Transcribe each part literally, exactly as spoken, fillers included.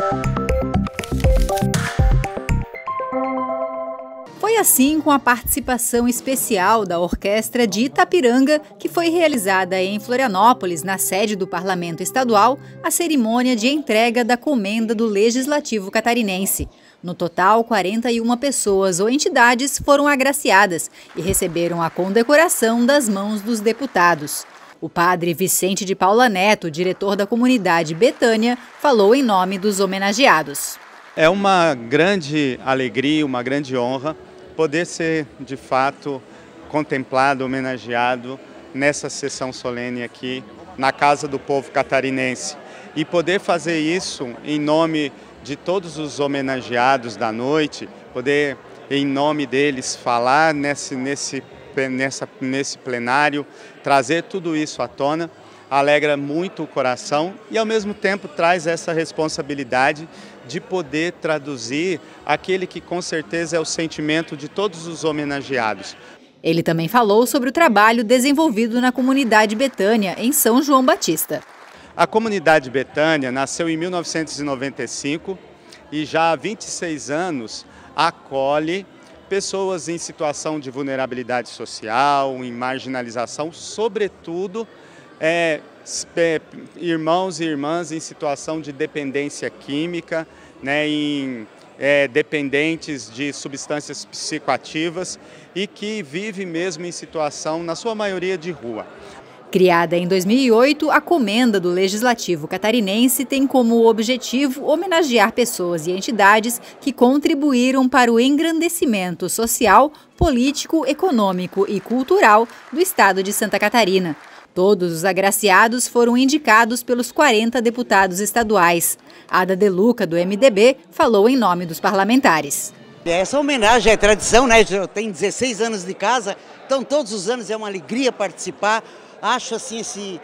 Foi assim com a participação especial da Orquestra de Itapiranga, que foi realizada em Florianópolis, na sede do Parlamento Estadual, a cerimônia de entrega da Comenda do Legislativo Catarinense. No total, quarenta e uma pessoas ou entidades foram agraciadas e receberam a condecoração das mãos dos deputados. O padre Vicente de Paula Neto, diretor da comunidade Betânia, falou em nome dos homenageados. É uma grande alegria, uma grande honra poder ser, de fato, contemplado, homenageado nessa sessão solene aqui na Casa do Povo Catarinense. E poder fazer isso em nome de todos os homenageados da noite, poder, em nome deles, falar nesse, nesse, nessa, nesse plenário, trazer tudo isso à tona, alegra muito o coração e, ao mesmo tempo, traz essa responsabilidade de poder traduzir aquele que, com certeza, é o sentimento de todos os homenageados. Ele também falou sobre o trabalho desenvolvido na comunidade Betânia, em São João Batista. A comunidade Betânia nasceu em mil novecentos e noventa e cinco e já há vinte e seis anos acolhe pessoas em situação de vulnerabilidade social, em marginalização, sobretudo é, é, irmãos e irmãs em situação de dependência química, né, em, é, dependentes de substâncias psicoativas e que vive mesmo em situação, na sua maioria, de rua. Criada em dois mil e oito, a Comenda do Legislativo Catarinense tem como objetivo homenagear pessoas e entidades que contribuíram para o engrandecimento social, político, econômico e cultural do estado de Santa Catarina. Todos os agraciados foram indicados pelos quarenta deputados estaduais. Ada De Luca, do M D B, falou em nome dos parlamentares. Essa homenagem é tradição, né? Eu tenho dezesseis anos de casa, então todos os anos é uma alegria participar. Acho assim esse,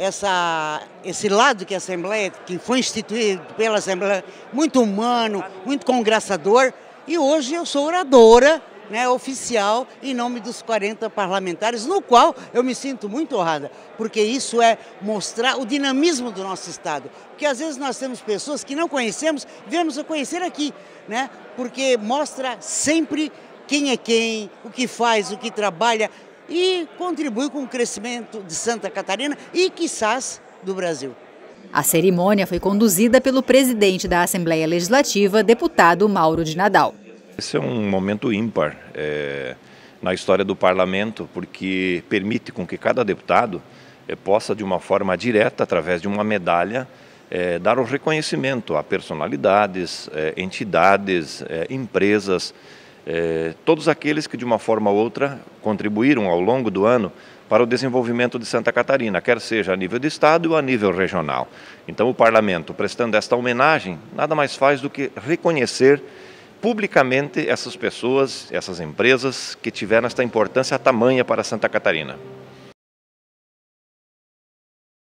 essa, esse lado que a Assembleia, que foi instituído pela Assembleia, muito humano, muito congraçador. E hoje eu sou oradora, né, oficial, em nome dos quarenta parlamentares, no qual eu me sinto muito honrada, porque isso é mostrar o dinamismo do nosso Estado. Porque às vezes nós temos pessoas que não conhecemos, viemos a conhecer aqui, né, porque mostra sempre quem é quem, o que faz, o que trabalha, e contribui com o crescimento de Santa Catarina e, quizás, do Brasil. A cerimônia foi conduzida pelo presidente da Assembleia Legislativa, deputado Mauro de Nadal. Esse é um momento ímpar é, na história do parlamento, porque permite com que cada deputado é, possa, de uma forma direta, através de uma medalha, é, dar o reconhecimento a personalidades, é, entidades, é, empresas, É, todos aqueles que de uma forma ou outra contribuíram ao longo do ano para o desenvolvimento de Santa Catarina, quer seja a nível de estado ou a nível regional. Então o parlamento, prestando esta homenagem, nada mais faz do que reconhecer publicamente essas pessoas, essas empresas que tiveram esta importância tamanha para Santa Catarina.